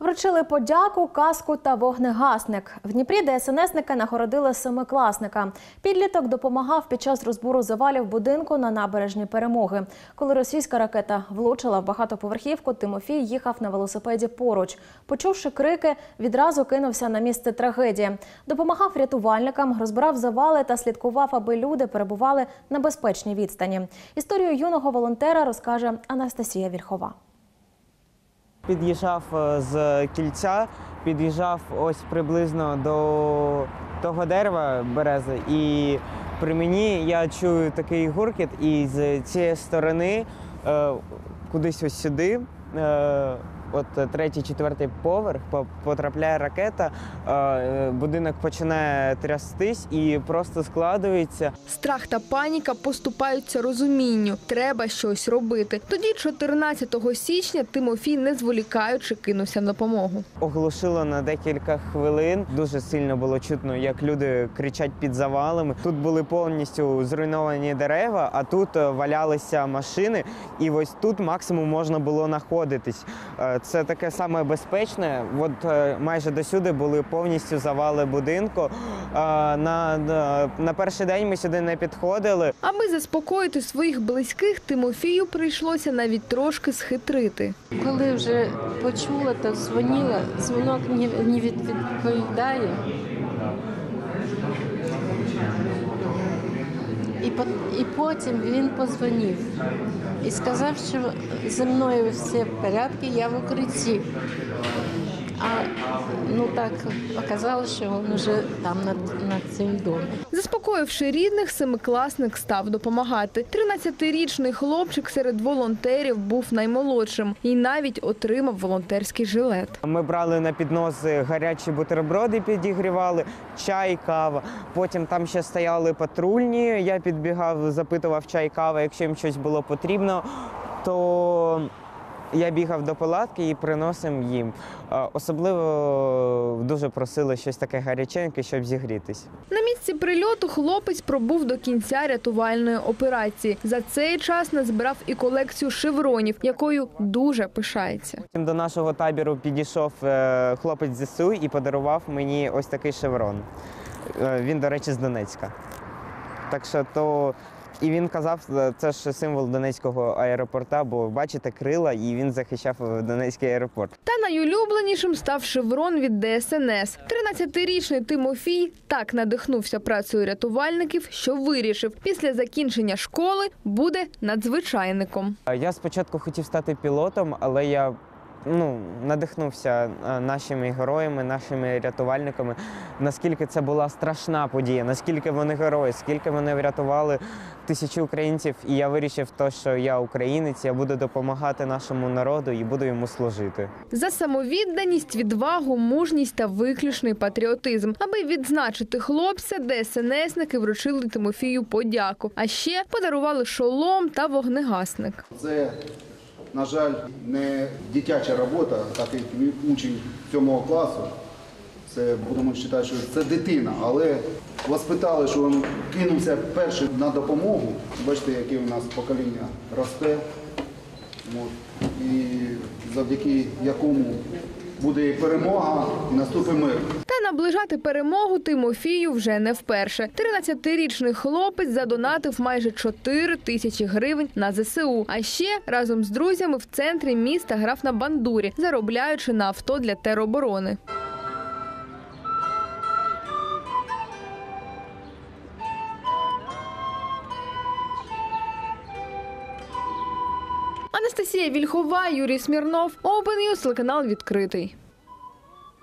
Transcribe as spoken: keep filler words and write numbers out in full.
Вручили подяку, каску та вогнегасник. В Дніпрі ДСНСники нагородили семикласника. Підліток допомагав під час розбору завалів будинку на набережні Перемоги. Коли російська ракета влучила в багатоповерхівку, Тимофій їхав на велосипеді поруч. Почувши крики, відразу кинувся на місце трагедії. Допомагав рятувальникам, розбирав завали та слідкував, аби люди перебували на безпечній відстані. Історію юного волонтера розкаже Анастасія Вільхова. Під'їжджав з кільця, під'їжджав ось приблизно до того дерева берези, і при мені я чую такий гуркіт, і з цієї сторони кудись ось сюди, от третій, четвертий поверх, потрапляє ракета, будинок починає трястись і просто складується. Страх та паніка поступаються розумінню. Треба щось робити. Тоді, чотирнадцятого січня, Тимофій, не зволікаючи, кинувся на допомогу. Оглушило на декілька хвилин. Дуже сильно було чутно, як люди кричать під завалами. Тут були повністю зруйновані дерева, а тут валялися машини. І ось тут максимум можна було знаходитись. Це таке саме безпечне. От майже досюди були повністю завали будинку. На, на, на перший день ми сюди не підходили. Аби заспокоїти своїх близьких, Тимофію прийшлося навіть трошки схитрити. Коли вже почула, то дзвонила, дзвінок не відповідає. І потім він подзвонив і сказав, що зі мною все в порядку, я в укритті. А ну так оказалось, що він вже там над, над цим домом. Заспокоївши рідних, семикласник став допомагати. тринадцятирічний хлопчик серед волонтерів був наймолодшим і навіть отримав волонтерський жилет. Ми брали на піднос гарячі бутерброди, підігрівали, чай, кава. Потім там ще стояли патрульні, я підбігав, запитував чай, кава, якщо їм щось було потрібно, то я бігав до палатки і приносив їм. Особливо дуже просили щось таке гаряченьке, щоб зігрітись. На місці прильоту хлопець пробув до кінця рятувальної операції. За цей час назбирав і колекцію шевронів, якою дуже пишається. До нашого табору підійшов хлопець з ЗСУ і подарував мені ось такий шеврон. Він, до речі, з Донецька. Так що то... І він казав, це ж символ Донецького аеропорта, бо, бачите, крила, і він захищав Донецький аеропорт. Та найулюбленішим став шеврон від ДСНС. тринадцятирічний Тимофій так надихнувся працею рятувальників, що вирішив, після закінчення школи буде надзвичайником. Я спочатку хотів стати пілотом, але я ну, надихнувся нашими героями, нашими рятувальниками, наскільки це була страшна подія, наскільки вони герої, скільки вони врятували тисячі українців. І я вирішив, то, що я українець, я буду допомагати нашому народу і буду йому служити. За самовідданість, відвагу, мужність та виключний патріотизм. Аби відзначити хлопця, ДСНСники вручили Тимофію подяку, а ще подарували шолом та вогнегасник. Це, на жаль, не дитяча робота, так як учень сьомого класу. Це, будемо вважати, що це дитина, але вас питали, що він кинувся перший на допомогу. Бачите, яке у нас покоління росте, от, і завдяки якому буде і перемога, і наступить мир. Та наближати перемогу Тимофію вже не вперше. тринадцятирічний хлопець задонатив майже чотири тисячі гривень на ЗСУ. А ще разом з друзями в центрі міста грав на бандурі, заробляючи на авто для тероборони. Анастасія Вільхова, Юрій Смірнов, Open News, телеканал відкритий.